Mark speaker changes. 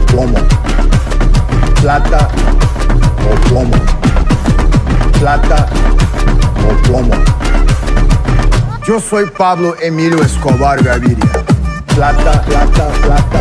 Speaker 1: plomo. Plata o plomo. Plata o plomo. Yo soy Pablo Emilio Escobar Gaviria. Plata, plata, plata.